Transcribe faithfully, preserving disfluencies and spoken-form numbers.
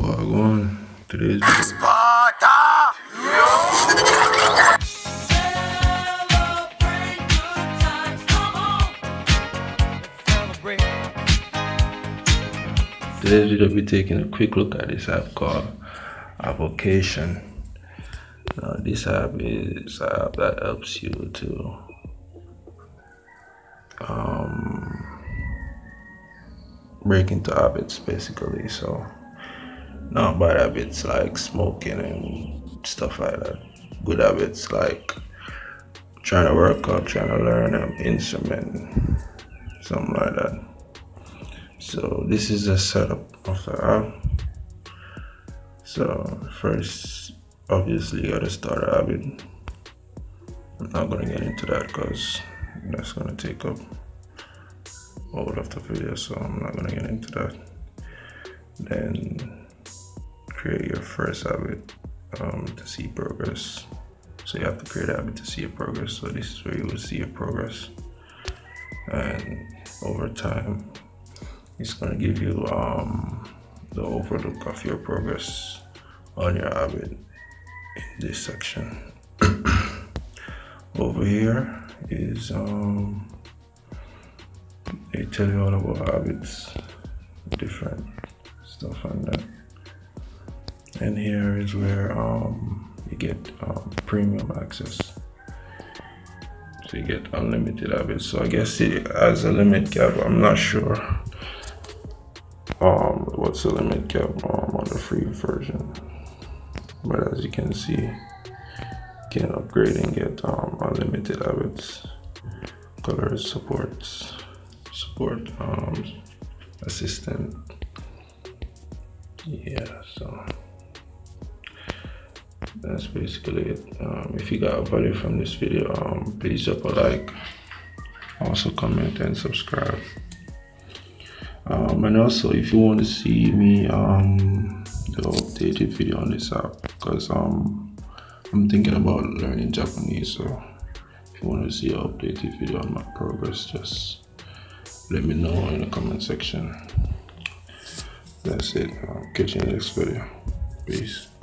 Wagwan. Today's video. Today's video, we'll be taking a quick look at this app called Avocation. Now, this app is an app that helps you to um, break into habits, basically. So, not bad habits like smoking and stuff like that. Good habits like trying to work out, trying to learn an instrument, something like that. So this is a setup of the app. So first, obviously, you gotta start a habit. I'm not gonna get into that because that's gonna take up all of the video, so I'm not gonna get into that. Then create your first habit um, to see progress. So you have to create a habit to see your progress. So this is where you will see your progress, and over time, it's going to give you um, the overlook of your progress on your habit in this section. Over here is, um, they tell you all about habits, different stuff on that. And here is where um, you get um, premium access. So you get unlimited habits. So I guess it has a limit cap, I'm not sure. Um, what's the limit cap um, on the free version, but as you can see, you can upgrade and get um, unlimited habits, colors, supports, support, um, assistant. Yeah, so that's basically it. Um, if you got value from this video, um, please drop a like, also comment and subscribe. Um, and also, if you want to see me um, do an updated video on this app, because um, I'm thinking about learning Japanese, so if you want to see an updated video on my progress, just let me know in the comment section. That's it. I'll catch you in the next video. Peace.